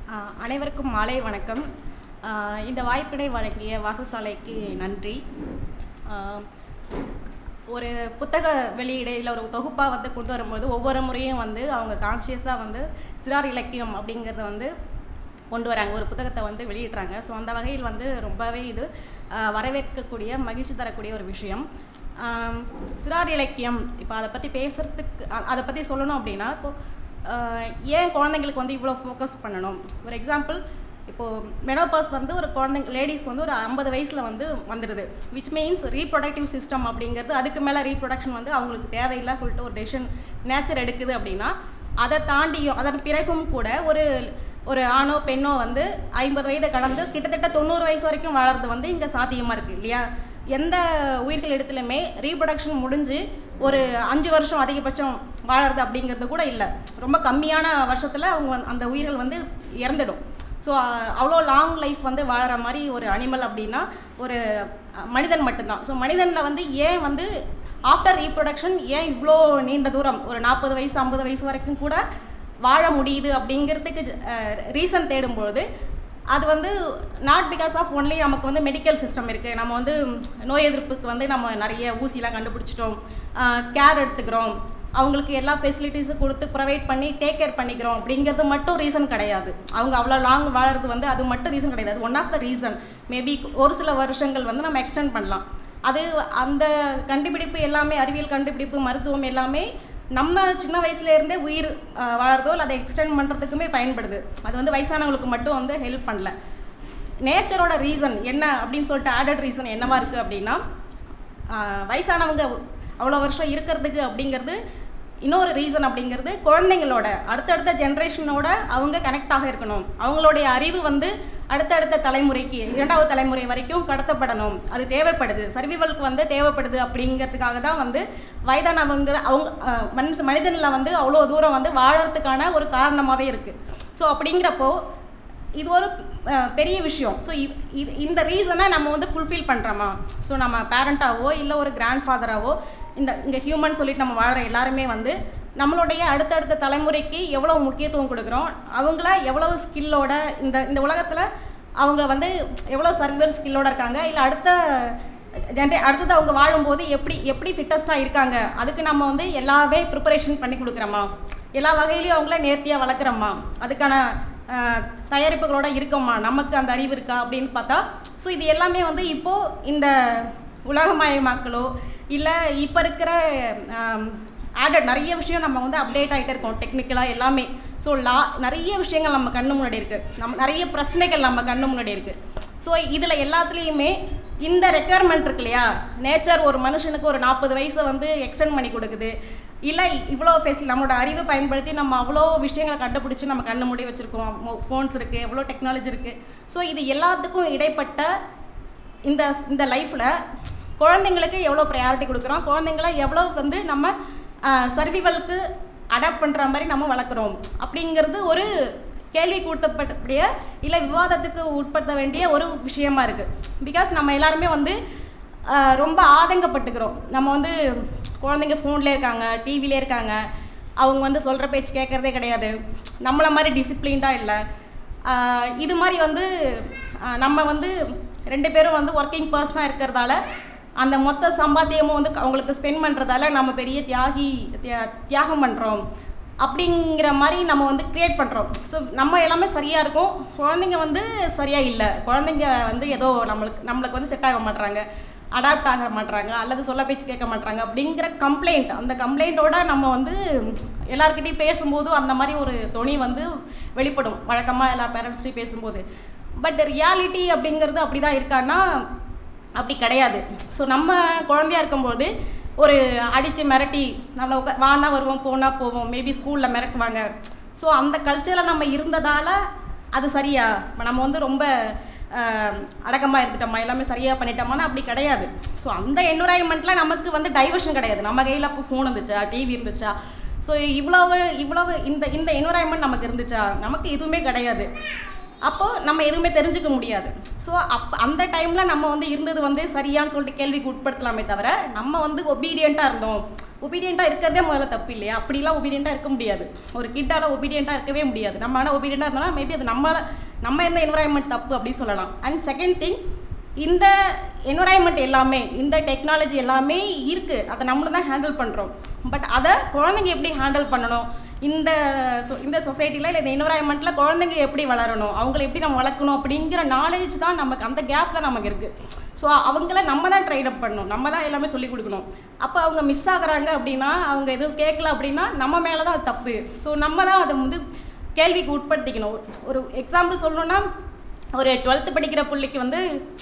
அனைவருக்கும் மாலை வணக்கம். இந்த வாய்ப்பினை வழங்கிய வாசசாலைக்கு நன்றி. ஒரு புத்தக வெளியீடு இல்லை ஒரு தொகுப்பாக வந்து கொண்டு வரும்போது ஒவ்வொரு முறையும் வந்து அவங்க கான்ஷியஸாக வந்து சிறார் இலக்கியம் அப்படிங்கிறத வந்து கொண்டு வராங்க, ஒரு புத்தகத்தை வந்து வெளியிடுறாங்க. ஸோ அந்த வகையில் வந்து ரொம்பவே இது வரவேற்கக்கூடிய மகிழ்ச்சி தரக்கூடிய ஒரு விஷயம். சிறார் இலக்கியம் இப்போ அதை பற்றி பேசுகிறதுக்கு அதை பற்றி சொல்லணும் அப்படின்னா, இப்போது ஏன் குழந்தைங்களுக்கு வந்து இவ்வளோ ஃபோக்கஸ் பண்ணணும்? ஒரு எக்ஸாம்பிள், இப்போது மெனோபாஸ் வந்து ஒரு குழந்தைங்க லேடிஸ்க்கு வந்து ஒரு 50 வயசில் வந்து வந்துடுது. விச் மீன்ஸ் ரீப்ரொடக்டிவ் சிஸ்டம் அப்படிங்கிறது அதுக்கு மேலே ரீப்ரொடக்ஷன் வந்து அவங்களுக்கு தேவையில்லை சொல்லிட்டு ஒரு டெசிஷன் நேச்சர் எடுக்குது. அப்படின்னா அதை தாண்டியும் அதன் பிறகும் கூட ஒரு ஆணோ பெண்ணோ வந்து 50 வயதை கடந்து கிட்டத்தட்ட 90 வயசு வரைக்கும் வாழறது வந்து இங்கே சாத்தியமாக இருக்குது இல்லையா? எந்த உயிர்கள் இடத்துலையுமே ரீப்ரொடக்ஷன் முடிஞ்சு ஒரு 5 வருஷம் அதிகபட்சம் வாழறது அப்படிங்கிறது கூட இல்லை. ரொம்ப கம்மியான வருஷத்தில் அவங்க அந்த உயிர்கள் வந்து இறந்துடும். ஸோ அவ்வளோ லாங் லைஃப் வந்து வாழற மாதிரி ஒரு அனிமல் அப்படின்னா ஒரு மனிதன் மட்டும்தான். ஸோ மனிதனில் வந்து ஏன் வந்து ஆஃப்டர் ரீப்ரொடக்ஷன் ஏன் இவ்வளோ நீண்ட தூரம் ஒரு 40 வயசு 50 வயசு வரைக்கும் கூட வாழ முடியுது அப்படிங்கிறதுக்கு ரீசன் தேடும்பொழுது அது வந்து நாட் பிகாஸ் ஆஃப் ஒன்லி நமக்கு வந்து மெடிக்கல் சிஸ்டம் இருக்குது, நம்ம வந்து நோய் எதிர்ப்புக்கு வந்து நம்ம நிறைய ஊசிலாம் கண்டுபிடிச்சிட்டோம், கேர் எடுத்துக்கிறோம், அவங்களுக்கு எல்லா ஃபெசிலிட்டிஸும் கொடுத்து ப்ரொவைட் பண்ணி டேக் கேர் பண்ணிக்கிறோம் அப்படிங்கிறது மட்டும் ரீசன் கிடையாது. அவங்க அவ்வளோ லாங் வாழறது வந்து அது மட்டும் ரீசன் கிடையாது. One of the reason maybe ஒரு சில வருஷங்கள் வந்து நம்ம எக்ஸ்டெண்ட் பண்ணலாம். அது அந்த கண்டுபிடிப்பு எல்லாமே அறிவியல் கண்டுபிடிப்பு மருத்துவம் எல்லாமே நம்ம சின்ன வயசுலேருந்தே உயிர் வாழறதோ இல்லை அதை எக்ஸ்டெண்ட் பண்ணுறதுக்குமே பயன்படுது. அது வந்து வயசானவங்களுக்கு மட்டும் வந்து ஹெல்ப் பண்ணல. நேச்சரோட ரீசன் என்ன அப்படின்னு சொல்லிட்டு ஆடட் ரீசன் என்னவா இருக்குது அப்படின்னா, வயசானவங்க அவ்வளோ வருஷம் இருக்கிறதுக்கு அப்படிங்கிறது இன்னொரு ரீசன் அப்படிங்கிறது குழந்தைங்களோட அடுத்தடுத்த ஜென்ரேஷனோட அவங்க கனெக்டாக இருக்கணும். அவங்களுடைய அறிவு வந்து அடுத்தடுத்த தலைமுறைக்கு 2வது தலைமுறை வரைக்கும் கடத்தப்படணும். அது தேவைப்படுது, சர்வைவலுக்கு வந்து தேவைப்படுது. அப்படிங்கிறதுக்காக தான் வந்து வயதானவங்க அவங்க மனிதனில் வந்து அவ்வளோ தூரம் வந்து வாழறதுக்கான ஒரு காரணமாகவே இருக்குது. ஸோ அப்படிங்கிறப்போ இது ஒரு பெரிய விஷயம். ஸோ இந்த ரீசனை நம்ம வந்து ஃபுல்ஃபில் பண்ணுறோமா? ஸோ நம்ம பேரண்ட்டாவோ இல்லை ஒரு கிராண்ட் ஃபாதராவோ இங்கே ஹியூமன் சொல்லிட்டு நம்ம வாழ்கிற எல்லாருமே வந்து நம்மளுடைய அடுத்தடுத்த தலைமுறைக்கு எவ்வளோ முக்கியத்துவம் கொடுக்குறோம், அவங்கள எவ்வளோ ஸ்கில்லோட இந்த உலகத்தில் அவங்க வந்து எவ்வளோ சர்வைவல் ஸ்கில்லோடு இருக்காங்க, இல்லை அடுத்தது அவங்க வாழும்போது எப்படி ஃபிட்டஸ்ட்டாக இருக்காங்க, அதுக்கு நம்ம வந்து எல்லாமே ப்ரிப்பரேஷன் பண்ணி கொடுக்குறோமா, எல்லா வகையிலையும் அவங்கள நேர்த்தியாக வளர்க்குறோமா, அதுக்கான தயாரிப்புகளோடு இருக்கோமா, நமக்கு அந்த அறிவு இருக்கா அப்படின்னு பார்த்தா, ஸோ இது எல்லாமே வந்து இப்போது இந்த உலகமயமாக்கலோ இல்லை இப்போ இருக்கிற ஆடட் நிறைய விஷயம் நம்ம வந்து அப்டேட் ஆகிட்டே இருக்கோம் டெக்னிக்கலாக எல்லாமே. ஸோ நிறைய விஷயங்கள் நம்ம கண்ணு முன்னாடி இருக்குது, நிறைய பிரச்சனைகள் நம்ம கண்ணு முன்னாடி இருக்குது. ஸோ இதில் எல்லாத்துலேயுமே இந்த ரெக்குயர்மெண்ட் இருக்கு இல்லையா? நேச்சர் ஒரு மனுஷனுக்கு ஒரு 40 வயசை வந்து எக்ஸ்டெண்ட் பண்ணி கொடுக்குது. இல்லை இவ்வளோ நம்மளோட அறிவை பயன்படுத்தி நம்ம அவ்வளோ விஷயங்களை கண்டுபிடிச்சி நம்ம கண்ணு மூடி வச்சுருக்கோம். ஃபோன்ஸ் இருக்குது, எவ்வளோ டெக்னாலஜி இருக்குது. ஸோ இது எல்லாத்துக்கும் இடைப்பட்ட இந்த லைஃப்பில் குழந்தைங்களுக்கு எவ்வளோ ப்ரையாரிட்டி கொடுக்குறோம், குழந்தைங்கள எவ்வளோ வந்து நம்ம சர்வைவலுக்கு அடாப்ட் பண்ணுற மாதிரி நம்ம வளர்க்குறோம் அப்படிங்கிறது ஒரு கேள்வி கூட்டப்படக்கூடிய இல்லை விவாதத்துக்கு உட்படுத்த வேண்டிய ஒரு விஷயமா இருக்குது. பிகாஸ் நம்ம எல்லாருமே வந்து ரொம்ப ஆதங்கப்பட்டுக்கிறோம். நம்ம வந்து குழந்தைங்க ஃபோன்லேயே இருக்காங்க, டிவிலே இருக்காங்க, அவங்க வந்து சொல்கிற பேச்சு கேட்குறதே கிடையாது, நம்மளை மாதிரி டிசிப்ளின்டாக இல்லை. இது மாதிரி வந்து நம்ம வந்து 2 பேரும் வந்து ஒர்க்கிங் பர்சனாக இருக்கிறதால அந்த மொத்த சம்பாத்தியமும் வந்து அவங்களுக்கு ஸ்பெண்ட் பண்ணுறதால நம்ம பெரிய தியாகம் பண்ணுறோம் அப்படிங்கிற மாதிரி நம்ம வந்து க்ரியேட் பண்ணுறோம். ஸோ நம்ம எல்லாமே சரியாக இருக்கும், குழந்தைங்க வந்து சரியாக இல்லை, குழந்தைங்க வந்து ஏதோ நம்மளுக்கு வந்து செட் ஆக மாட்டுறாங்க, அடாப்ட் ஆக மாட்டுறாங்க, அல்லது சொல்ல பேச்சு கேட்க மாட்டுறாங்க அப்படிங்கிற கம்ப்ளைண்ட். அந்த கம்ப்ளைண்ட்டோட நம்ம வந்து எல்லாருக்கிட்டையும் பேசும்போதும் அந்த மாதிரி ஒரு தொனி வந்து வெளிப்படும் வழக்கமாக எல்லா பேரண்ட்ஸ்டையும் பேசும்போது. பட் ரியாலிட்டி அப்படிங்கிறது அப்படி தான் இருக்கான்னா அப்படி கிடையாது. ஸோ நம்ம குழந்தையா இருக்கும்போது ஒரு அடித்து மிரட்டி நம்மளை வானா வருவோம், போனால் போவோம், மேபி ஸ்கூலில் மிரட்டுவாங்க. ஸோ அந்த கல்ச்சரில் நம்ம இருந்ததால் அது சரியா நம்ம வந்து ரொம்ப அடக்கமாக இருந்துட்டோமா, எல்லாமே சரியாக பண்ணிட்டோமானா அப்படி கிடையாது. ஸோ அந்த என்விரான்மெண்ட்டில் நமக்கு வந்து டைவர்ஷன் கிடையாது. நம்ம கையில் அப்போ ஃபோன் இருந்துச்சா, டிவி இருந்துச்சா, ஸோ இவ்வளவு இந்த என்விரான்மெண்ட் நமக்கு இருந்துச்சா? நமக்கு எதுவுமே கிடையாது. அப்போது நம்ம எதுவுமே தெரிஞ்சுக்க முடியாது. ஸோ அந்த டைமில் நம்ம வந்து இருந்தது வந்து சரியான்னு சொல்லிட்டு கேள்விக்கு உட்படுத்தலாமே தவிர நம்ம வந்து ஒபீடியண்ட்டாக இருந்தோம், ஒபீடியண்ட்டாக இருக்கிறதே முதல்ல தப்பு இல்லையா? அப்படிலாம் ஒபீடியண்ட்டாக இருக்க முடியாது. ஒரு கிட்டால் ஒபீடியண்ட்டாக இருக்கவே முடியாது. நம்ம ஆனால் ஒபீடியண்ட்டாக இருந்தாலும் மேபி அது நம்ம எந்த என்வரான்மெண்ட் தப்பு அப்படின்னு சொல்லலாம். அண்ட் செகண்ட் திங், இந்த என்வரான்மெண்ட் எல்லாமே, இந்த டெக்னாலஜி எல்லாமே இருக்குது, அதை நம்மளும் தான் ஹேண்டில் பண்ணுறோம். பட் அதை குழந்தைங்க எப்படி ஹேண்டில் பண்ணணும், இந்த சொசைட்டியில் இல்லை இந்த என்வரான்மெண்ட்டில் குழந்தைங்க எப்படி வளரணும், அவங்கள எப்படி நம்ம வளர்க்கணும் அப்படிங்கிற நாலேஜ் தான் நமக்கு, அந்த கேப் தான் நமக்கு இருக்குது. ஸோ அவங்கள நம்ம தான் ட்ரைன் அப் பண்ணணும், நம்ம தான் எல்லாமே சொல்லிக் கொடுக்கணும். அப்போ அவங்க மிஸ் ஆகுறாங்க அப்படின்னா, அவங்க எதுவும் கேட்கல அப்படின்னா நம்ம மேலே தான் அது தப்பு. ஸோ நம்ம தான் அதை வந்து கேள்விக்கு உட்படுத்திக்கணும். ஒரு எக்ஸாம்பிள் சொல்லணுன்னா, ஒரு 12th படிக்கிற பிள்ளைக்கு வந்து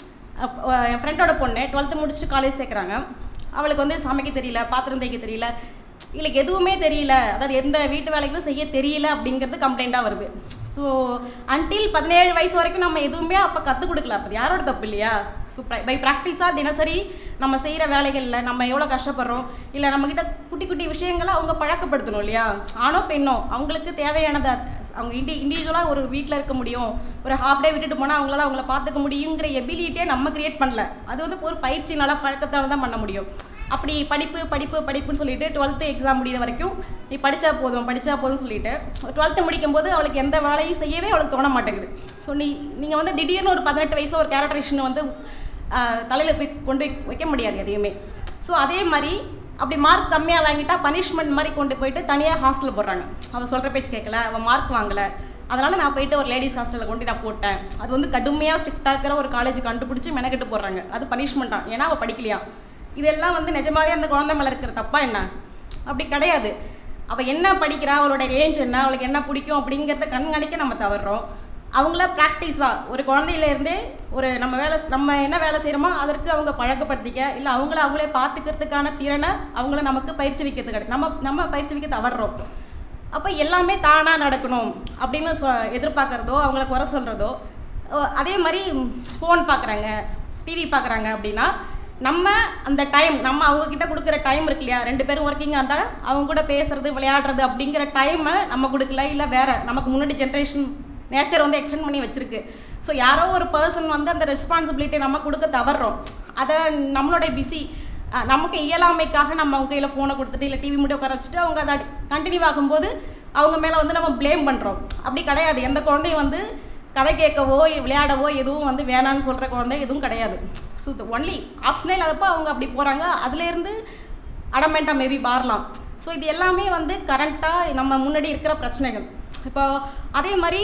என் ஃப்ரெண்டோட பொண்ணு 12th முடிச்சுட்டு காலேஜ் சேர்க்குறாங்க. அவளுக்கு வந்து சமைக்க தெரியல, பாத்திரம் தேய்க்க தெரியல, இல்லை எதுவுமே தெரியல, அதாவது எந்த வீட்டு வேலைகளும் செய்ய தெரியல அப்படிங்கிறது கம்ப்ளைண்ட்டாக வருது. ஸோ அன்டில் 17 வயசு வரைக்கும் நம்ம எதுவுமே அப்போ கற்றுக் கொடுக்கல. அப்போ யாரோட தப்பு இல்லையா? ஸோ பை ப்ராக்டிஸாக தினசரி நம்ம செய்கிற வேலைகளில் நம்ம எவ்வளோ கஷ்டப்படுறோம், இல்லை நம்மக்கிட்ட குட்டி குட்டி விஷயங்களை அவங்க பழக்கப்படுத்தணும் இல்லையா? ஆணோ பெண்ணோ அவங்களுக்கு தேவையானதை அவங்க இண்டிவிஜுவலாக ஒரு வீட்டில் இருக்க முடியும், ஒரு ஹாஃப் டே விட்டுட்டு போனால் அவங்களால பார்த்துக்க முடியுங்கிற எபிலிட்டியே நம்ம க்ரியேட் பண்ணல. அது வந்து ஒரு பயிற்சினால பழக்கத்தால் தான் பண்ண முடியும். அப்படி படிப்புன்னு சொல்லிட்டு 12th எக்ஸாம் முடிகிற வரைக்கும் நீ படித்தா போதும் சொல்லிட்டு 12th முடிக்கும்போது அவளுக்கு எந்த வேலையும் செய்யவே அவளுக்கு தோண மாட்டேங்குது. ஸோ நீங்கள் வந்து திடீர்னு ஒரு 18 வயசு ஒரு கேரக்டரேஷனை வந்து தலையில் போய் கொண்டு வைக்க முடியாது எதையுமே. ஸோ அதே மாதிரி அப்படி மார்க் கம்மியாக வாங்கிட்டா பனிஷ்மெண்ட் மாதிரி கொண்டு போயிட்டு தனியாக ஹாஸ்டலில் போடுறாங்க. அவள் சொல்கிற பேச்சு கேட்கல, அவள் மார்க் வாங்கலை, அதனால் நான் போயிட்டு ஒரு லேடிஸ் ஹாஸ்டலில் கொண்டு நான் போட்டேன். அது வந்து கடுமையாக ஸ்ட்ரிக்டாக இருக்கிற ஒரு காலேஜ் கண்டுபிடிச்சி மெனக்கெட்டு போடுறாங்க. அது பனிஷ்மெண்ட்டாக, ஏன்னா அவள் படிக்கலையா. இதெல்லாம் வந்து நிஜமாவே அந்த குழந்தை மேலே இருக்கிற தப்பா என்ன? அப்படி கிடையாது. அவள் என்ன படிக்கிறா, அவளோட ரேஞ்ச் என்ன, அவளுக்கு என்ன பிடிக்கும் அப்படிங்கிறத கண்காணிக்க நம்ம தவறுறோம். அவங்கள ப்ராக்டிஸாக ஒரு குழந்தையிலேருந்தே ஒரு நம்ம என்ன வேலை செய்கிறோமோ அதற்கு அவங்க பழக்கப்படுத்திக்க, இல்லை அவங்களே பார்த்துக்கிறதுக்கான திறனை அவங்கள நமக்கு பயிற்சி வைக்கிறது கிடையாது. நம்ம பயிற்சி வைக்க தவறுறோம். அப்போ எல்லாமே தானாக நடக்கணும் அப்படின்னு எதிர்பார்க்குறதோ, அவங்கள குறை சொல்கிறதோ. அதே மாதிரி ஃபோன் பார்க்குறாங்க, டிவி பார்க்குறாங்க அப்படின்னா நம்ம அந்த டைம், நம்ம அவங்கக்கிட்ட கொடுக்குற டைம் இருக்கு இல்லையா, 2 பேரும் ஒர்க்கிங்காக இருந்தால் அவங்க கூட பேசுறது விளையாடுறது அப்படிங்கிற டைமை நம்ம கொடுக்கல, இல்லை வேறு நமக்கு முன்னாடி ஜென்ரேஷன் நேச்சர் வந்து எக்ஸ்டெண்ட் பண்ணி வச்சுருக்கு. ஸோ யாரோ ஒரு பர்சன் வந்து அந்த ரெஸ்பான்சிபிலிட்டி நம்ம கொடுக்க தவறுறோம். அதை நம்மளுடைய பிஸி நமக்கு இயலாமைக்காக நம்ம அவங்க கையில் ஃபோனை கொடுத்துட்டு இல்லை டிவி மட்டும் உட்கார வச்சுட்டு அவங்க அதை கண்டினியூ ஆகும்போது அவங்க மேலே வந்து நம்ம ப்ளேம் பண்ணுறோம். அப்படி கிடையாது. எந்த குழந்தையும் வந்து கதை கேட்கவோ விளையாடவோ எதுவும் வந்து வேணான்னு சொல்கிற குழந்தை எதுவும் கிடையாது. ஸோ ஒன்லி ஆப்ஷனல் அதப்போ அவங்க அப்படி போகிறாங்க, அதுலேருந்து அடமெண்ட்டாக மேபி மாறலாம். ஸோ இது எல்லாமே வந்து கரண்ட்டாக நம்ம முன்னாடி இருக்கிற பிரச்சனைகள். இப்போ அதே மாதிரி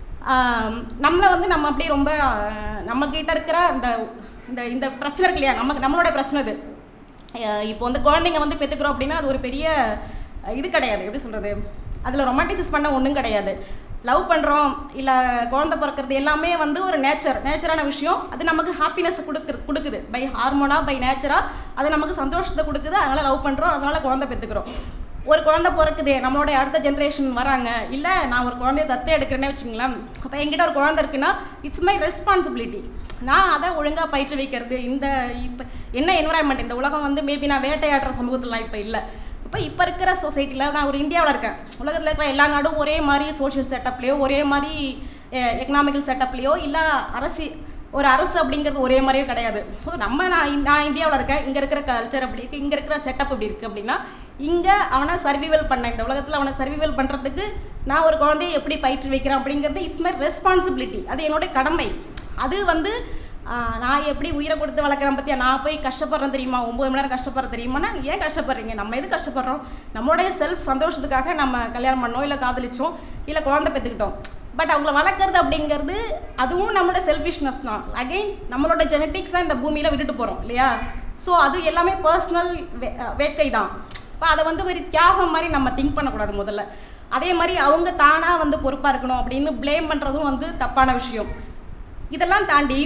நம்மளை வந்து நம்ம அப்படியே ரொம்ப நம்மக்கிட்ட இருக்கிற இந்த பிரச்சனை இருக்கு இல்லையா, நம்மளோட பிரச்சனை இது. இப்போ வந்து குழந்தைங்க வந்து பெற்றுக்கிறோம் அப்படின்னா அது ஒரு பெரிய இது கிடையாது. எப்படி சொல்கிறது, அதில் ரொமான்டிசிஸ் பண்ண ஒன்றும் கிடையாது. லவ் பண்ணுறோம் இல்லை குழந்தை பிறக்கிறது எல்லாமே வந்து ஒரு நேச்சரான விஷயம். அது நமக்கு ஹாப்பினஸ் கொடுக்குது பை ஹார்மோனாக, பை நேச்சராக அது நமக்கு சந்தோஷத்தை கொடுக்குது. அதனால் லவ் பண்ணுறோம், அதனால் குழந்தை பெற்றுக்கிறோம். ஒரு குழந்தை பிறக்குது, நம்மளோட அடுத்த ஜென்ரேஷன் வராங்க, இல்லை நான் ஒரு குழந்தைய தத்து எடுக்கிறேன்னே வச்சுங்களேன். அப்போ என்கிட்ட ஒரு குழந்தை இருக்குன்னா இட்ஸ் மை ரெஸ்பான்சிபிலிட்டி. நான் அதை ஒழுங்காக பயிற்சி வைக்கிறது. இப்போ என்ன என்வரான்மெண்ட், இந்த உலகம் வந்து மேபி நான் வேட்டையாடுற சமூகத்திலாம் இப்போ இல்லை. இப்போ இருக்கிற சொசைட்டியில் நான் ஒரு இந்தியாவில் இருக்கேன். உலகத்தில் இருக்கிற எல்லா நாடும் ஒரே மாதிரி சோஷியல் செட்டப்லேயோ, ஒரே மாதிரி எக்கனாமிக்கல் செட்டப்லேயோ, இல்லை ஒரு அரசு அப்படிங்கிறது ஒரே மாதிரியே கிடையாது. ஸோ நான் இந்தியாவில் இருக்கேன், இங்கே இருக்கிற கல்ச்சர் அப்படி இருக்குது, இங்கே இருக்கிற செட்டப் அப்படி இருக்குது. அப்படின்னா இங்கே அவனை சர்வைவல் பண்ண, இந்த உலகத்தில் அவனை சர்வைவல் பண்ணுறதுக்கு நான் ஒரு குழந்தையை எப்படி பயிற்சி வைக்கிறேன் அப்படிங்கிறது இட்ஸ் மை ரெஸ்பான்சிபிலிட்டி. அது என்னுடைய கடமை. அது வந்து நான் எப்படி உயிரை கொடுத்து வளர்க்குறேன் பற்றியா, நான் போய் கஷ்டப்படுறேன் தெரியுமா, 9 மணி நேரம் கஷ்டப்படுறேன் தெரியுமானா, ஏன் கஷ்டப்படுறீங்க? நம்ம எது கஷ்டப்படுறோம்? நம்மளுடைய செல்ஃப் சந்தோஷத்துக்காக நம்ம கல்யாணம் பண்ணோம், இல்லை காதலிச்சோம், இல்லை குழந்தை பெற்றுக்கிட்டோம். பட் அவங்கள வளர்க்குறது அப்படிங்கிறது அதுவும் நம்மளோட செல்ஃபிஷ்னஸ் தான். அகெயின் நம்மளோட ஜெனட்டிக்ஸாக இந்த பூமியில் விட்டுட்டு போகிறோம் இல்லையா. ஸோ அது எல்லாமே பர்சனல் வேட்கை தான். இப்போ அதை வந்து ஒரு தியாகம் மாதிரி நம்ம திங்க் பண்ணக்கூடாது முதல்ல. அதே மாதிரி அவங்க தானாக வந்து பொறுப்பாக இருக்கணும் அப்படின்னு ப்ளேம் பண்ணுறதும் வந்து தப்பான விஷயம். இதெல்லாம் தாண்டி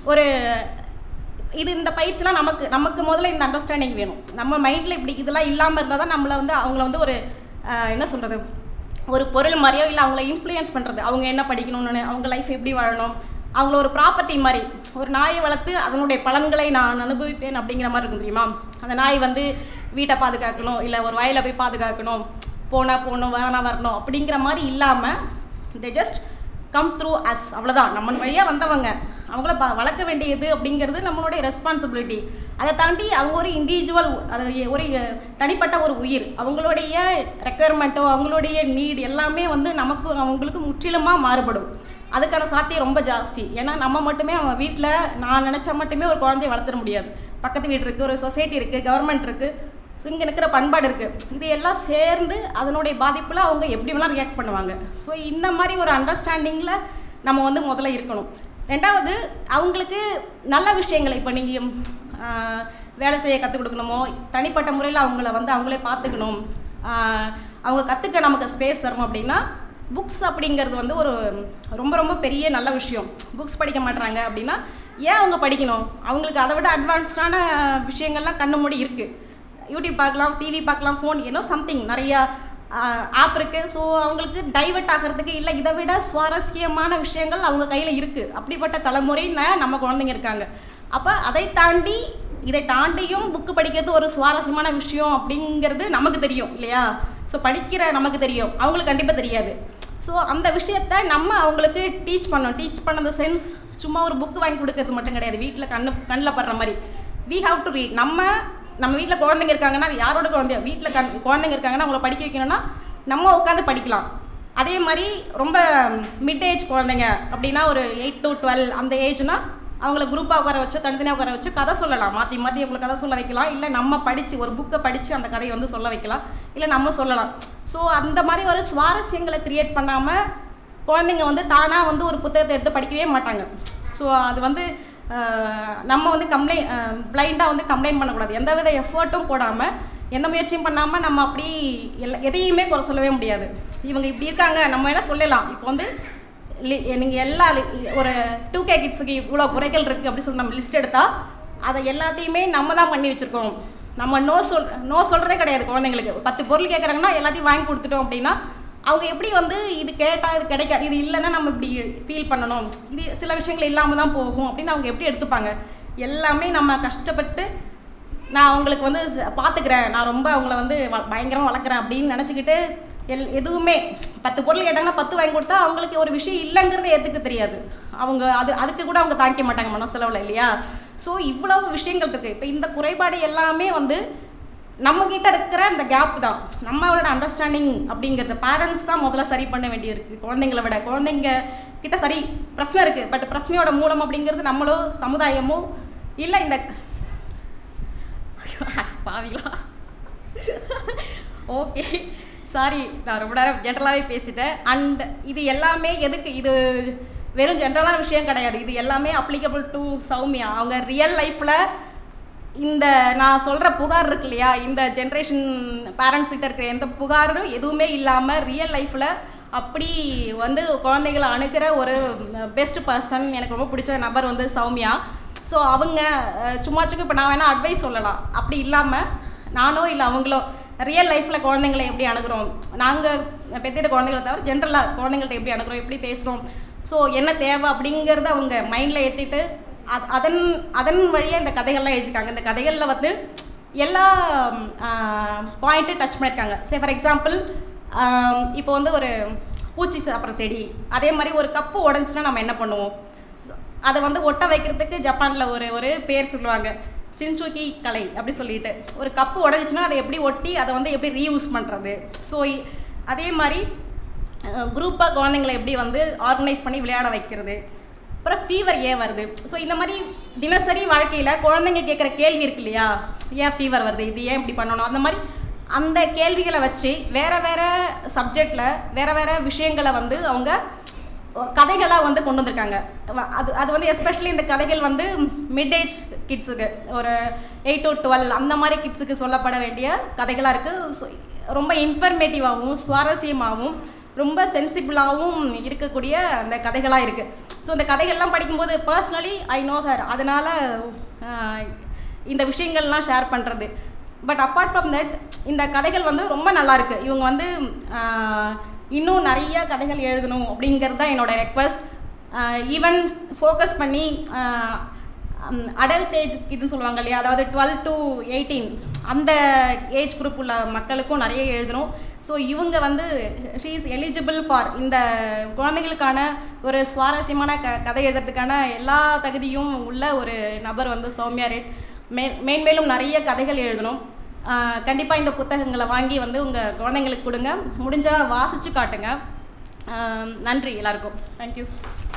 இந்த பயிற்சிலாம் நமக்கு முதல்ல இந்த அண்டர்ஸ்டாண்டிங் வேணும். நம்ம மைண்டில் இப்படி இதெல்லாம் இல்லாமல் இருந்தால் தான் நம்மளை வந்து அவங்கள வந்து ஒரு என்ன சொல்கிறது, ஒரு பொருள் மாதிரியோ, இல்லை அவங்கள இன்ஃப்ளூயன்ஸ் பண்ணுறது, அவங்க என்ன படிக்கணும்னு, அவங்க லைஃப் எப்படி வாழணும், அவங்கள ஒரு ப்ராப்பர்ட்டி மாதிரி, ஒரு நாயை வளர்த்து அதனுடைய பலன்களை நான் அனுபவிப்பேன் அப்படிங்கிற மாதிரி இருக்கும் தெரியுமா. அந்த நாய் வந்து வீட்டை பாதுகாக்கணும், இல்லை ஒரு வயலை போய் பாதுகாக்கணும், போனால் போகணும், வரணும் அப்படிங்கிற மாதிரி இல்லாமல் they just come through us, அவ்வளோதான். நம்ம வழியாக வந்தவங்க, அவங்கள வளர்க்க வேண்டியது அப்படிங்கிறது நம்மளுடைய ரெஸ்பான்சிபிலிட்டி. அதை தாண்டி அவங்க ஒரு இண்டிவிஜுவல், அது ஒரு தனிப்பட்ட ஒரு உயிர். அவங்களுடைய ரெக்குயர்மெண்ட்டோ அவங்களுடைய நீட் எல்லாமே வந்து நமக்கு அவங்களுக்கு முற்றிலுமாக மாறுபடும். அதுக்கான சாத்தியம் ரொம்ப ஜாஸ்தி. ஏன்னா நம்ம மட்டுமே அவங்க வீட்டில் நான் நினச்சா மட்டுமே ஒரு குழந்தைய வளர்த்துட முடியாது. பக்கத்து வீடு இருக்குது, ஒரு சொசைட்டி இருக்குது, கவர்மெண்ட் இருக்குது, ஸோ இங்கே இருக்கிற பண்பாடு இருக்குது. இது எல்லாம் சேர்ந்து அதனுடைய பாதிப்பில் அவங்க எப்படி வேணால் ரியாக்ட் பண்ணுவாங்க. ஸோ இந்த மாதிரி ஒரு அண்டர்ஸ்டாண்டிங்கில் நம்ம வந்து முதல்ல இருக்கணும். ரெண்டாவது, அவங்களுக்கு நல்ல விஷயங்களை, இப்போ நீங்கள் வேலை செய்ய கற்றுக் கொடுக்கணுமோ, தனிப்பட்ட முறையில் அவங்கள வந்து அவங்களே பார்த்துக்கணும், அவங்க கற்றுக்க நமக்கு ஸ்பேஸ் தரணும் அப்படின்னா புக்ஸ் அப்படிங்கிறது வந்து ஒரு ரொம்ப ரொம்ப பெரிய நல்ல விஷயம். புக்ஸ் படிக்க மாட்டுறாங்க அப்படின்னா ஏன் அவங்க படிக்கணும்? அவங்களுக்கு அதை விட அட்வான்ஸ்டான விஷயங்கள்லாம் கண்ணு மூடி இருக்குது. யூடியூப் பார்க்கலாம், டிவி பார்க்கலாம், ஃபோன், ஏன்னோ சம்திங் நிறையா ஆப் இருக்குது. ஸோ அவங்களுக்கு டைவர்ட் ஆகிறதுக்கு இல்லை, இதை விட சுவாரஸ்யமான விஷயங்கள் அவங்க கையில் இருக்குது. அப்படிப்பட்ட தலைமுறைன்னு நம்ம குழந்தைங்க இருக்காங்க. அப்போ இதை தாண்டியும் புக்கு படிக்கிறது ஒரு சுவாரஸ்யமான விஷயம் அப்படிங்கிறது நமக்கு தெரியும் இல்லையா? ஸோ படிக்கிற நமக்கு தெரியும், அவங்களுக்கு கண்டிப்பாக தெரியாது. ஸோ அந்த விஷயத்த நம்ம அவங்களுக்கு டீச் பண்ண சென்ஸ் சும்மா ஒரு புக்கு வாங்கி கொடுக்கறது மட்டும் கிடையாது. வீட்டில் கண்ணில் படுற மாதிரி வி ஹாவ் டு ரீட். நம்ம வீட்டில் குழந்தைங்க இருக்காங்கன்னா, அது யாரோட குழந்தைய, வீட்டில் குழந்தைங்க இருக்காங்கன்னா அவங்கள படிக்க வைக்கணும்னா நம்ம உட்காந்து படிக்கலாம். அதே மாதிரி ரொம்ப மிட் ஏஜ் குழந்தைங்க அப்படின்னா ஒரு 8 to 12 அந்த ஏஜ்னா அவங்கள குரூப்பாக உட்கார வச்சு, தனித்தனியாக உட்கார வச்சு கதை சொல்லலாம். மாற்றி அவங்களுக்கு கதை சொல்ல வைக்கலாம். இல்லை நம்ம படித்து ஒரு புக்கை படித்து அந்த கதையை வந்து சொல்ல வைக்கலாம், இல்லை நம்ம சொல்லலாம். ஸோ அந்த மாதிரி ஒரு சுவாரஸ்யங்களை க்ரியேட் பண்ணாமல் குழந்தைங்க வந்து தானாக வந்து ஒரு புத்தகத்தை எடுத்து படிக்கவே மாட்டாங்க. ஸோ அது வந்து நம்ம வந்து பிளைண்டாக வந்து கம்ப்ளைண்ட் பண்ணக்கூடாது. எந்த வித எஃபர்ட்டும் போடாமல், எந்த முயற்சியும் பண்ணாமல் நம்ம அப்படி எதையுமே குறை சொல்லவே முடியாது. இவங்க இப்படி இருக்காங்க நம்ம என்ன சொல்லலாம். இப்போ வந்து நீங்கள் எல்லா ஒரு 2K கிட்ஸுக்கு இவ்வளோ குறைகள் இருக்குது அப்படி சொல்லி நம்ம லிஸ்ட் எடுத்தால் அதை எல்லாத்தையுமே நம்ம தான் பண்ணி வச்சுருக்கோம். நம்ம நோ சொல்கிறதே கிடையாது. குழந்தைங்களுக்கு 10 பொருள் கேட்குறாங்கன்னா எல்லாத்தையும் வாங்கி கொடுத்துட்டோம் அப்படின்னா அவங்க எப்படி வந்து இது கேட்டால் இது கிடைக்காது, இது இல்லைன்னா நம்ம இப்படி ஃபீல் பண்ணணும், இது சில விஷயங்கள் இல்லாமல் தான் போகும் அப்படின்னு அவங்க எப்படி எடுத்துப்பாங்க? எல்லாமே நம்ம கஷ்டப்பட்டு நான் அவங்களுக்கு வந்து பார்த்துக்கிறேன், நான் ரொம்ப அவங்கள வந்து பயங்கரமாக வளர்க்குறேன் அப்படின்னு நினச்சிக்கிட்டு எதுவுமே 10 பொருள் கேட்டாங்கன்னா 10 வாங்கி கொடுத்தா அவங்களுக்கு ஒரு விஷயம் இல்லைங்கிறத ஏற்றுக்க தெரியாது. அவங்க அதுக்கு கூட அவங்க தாங்கிக்க மாட்டாங்க மனசளவில் இல்லையா? ஸோ இவ்வளவு விஷயங்கள் இருக்குது. இப்போ இந்த குறைபாடு எல்லாமே வந்து நம்மக்கிட்ட இருக்கிற இந்த கேப் தான். நம்மளோட அண்டர்ஸ்டாண்டிங் அப்படிங்கிறது பேரண்ட்ஸ் தான் முதல்ல சரி பண்ண வேண்டியிருக்கு. குழந்தைங்கள விட குழந்தைங்க கிட்ட சரி பிரச்சனை இருக்குது, பட் பிரச்சனையோட மூலம் அப்படிங்கிறது நம்மளோ சமுதாயமோ இல்லை. இந்த பாவிங்களா, ஓகே சாரி, நான் ரொம்ப நேரம் ஜென்ரலாகவே பேசிட்டேன். அண்ட் இது எல்லாமே எதுக்கு, இது வெறும் ஜென்ரலான விஷயம் கிடையாது. இது எல்லாமே அப்ளிகபிள் டு சௌமியா. அவங்க ரியல் லைஃப்பில் இந்த நான் சொல்கிற புகார் இருக்கு இல்லையா, இந்த ஜென்ரேஷன் பேரண்ட்ஸ் கிட்ட இருக்கிற எந்த புகாரும் எதுவுமே இல்லாமல் ரியல் லைஃப்பில் அப்படி வந்து குழந்தைகளை அணுகிற ஒரு பெஸ்ட் பர்சன், எனக்கு ரொம்ப பிடிச்ச நபர் வந்து சௌமியா. ஸோ அவங்க சும்மாச்சுக்கு இப்போ நான் வேணால் அட்வைஸ் சொல்லலாம், அப்படி இல்லாமல் நானோ இல்லை அவங்களோ ரியல் லைஃப்பில் குழந்தைங்களை எப்படி அணுகிறோம், நாங்கள் பெத்திட்ட குழந்தைகளை தவிர ஜென்ரலாக குழந்தைங்கள்ட்ட எப்படி அணுகிறோம், எப்படி பேசுகிறோம், ஸோ என்ன தேவை அப்படிங்கிறத அவங்க மைண்டில் ஏற்றிட்டு அதன் வழியாக இந்த கதைகள்லாம் எழுதியிருக்காங்க. இந்த கதைகளில் வந்து எல்லா பாயிண்ட்டும் டச் பண்ணியிருக்காங்க. சே ஃபார் எக்ஸாம்பிள், இப்போ வந்து ஒரு பூச்சி சாப்பிட்ற செடி, அதே மாதிரி ஒரு கப்பு உடஞ்சின்னா நம்ம என்ன பண்ணுவோம், அதை வந்து ஒட்ட வைக்கிறதுக்கு ஜப்பானில் ஒரு பேர் சொல்லுவாங்க, சின்சுக்கி கலை அப்படி சொல்லிட்டு. ஒரு கப்பு உடஞ்சிச்சுன்னா அதை எப்படி ஒட்டி அதை வந்து எப்படி ரீயூஸ் பண்ணுறது. ஸோ அதே மாதிரி குரூப்பாக குழந்தைங்களை எப்படி வந்து ஆர்கனைஸ் பண்ணி விளையாட வைக்கிறது. அப்புறம் ஃபீவர் ஏன் வருது, ஸோ இந்த மாதிரி தினசரி வாழ்க்கையில் குழந்தைங்க கேட்குற கேள்வி இருக்கு இல்லையா, ஏன் ஃபீவர் வருது, இது ஏன் இப்படி பண்ணணும், அந்த மாதிரி அந்த கேள்விகளை வச்சு வேறு வேறு சப்ஜெக்டில் வேறு விஷயங்களை வந்து அவங்க கதைகளாக வந்து கொண்டு வந்திருக்காங்க. அது வந்து எஸ்பெஷலி இந்த கதைகள் வந்து மிட் ஏஜ் கிட்ஸுக்கு, ஒரு 8 to 12 அந்த மாதிரி கிட்ஸுக்கு சொல்லப்பட வேண்டிய கதைகளாக இருக்குது. ரொம்ப இன்ஃபர்மேட்டிவாகவும் சுவாரஸ்யமாகவும் ரொம்ப சென்சிபிளாகவும் இருக்கக்கூடிய அந்த கதைகளாக இருக்குது. ஸோ இந்த கதைகள்லாம் படிக்கும்போது பர்சனலி ஐ நோ ஹர், அதனால் இந்த விஷயங்கள்லாம் ஷேர் பண்ணுறது. பட் அப்பார்ட் ஃப்ரம் தட் இந்த கதைகள் வந்து ரொம்ப நல்லாயிருக்கு. இவங்க வந்து இன்னும் நிறைய கதைகள் எழுதணும் அப்படிங்கிறது தான் என்னோடய ரெக்வஸ்ட். ஈவன் ஃபோக்கஸ் பண்ணி அடல்ட் ஏஜ் கிட்னு சொல்லுவாங்க இல்லையா, அதாவது 12 to 18 அந்த ஏஜ் குரூப் உள்ள மக்களுக்கும் நிறைய எழுதணும். ஸோ இவங்க வந்து ஷீ இஸ் எலிஜிபிள் ஃபார் இந்த குழந்தைகளுக்கான ஒரு சுவாரஸ்யமான கதை எழுதுறதுக்கான எல்லா தகுதியும் உள்ள ஒரு நபர் வந்து சௌமியா ரெட். மேன்மேலும் நிறைய கதைகள் எழுதணும். கண்டிப்பாக இந்த புத்தகங்களை வாங்கி வந்து உங்கள் குழந்தைங்களுக்கு கொடுங்க, முடிஞ்சால் வாசித்து காட்டுங்க. நன்றி எல்லாருக்கும். தேங்க்யூ.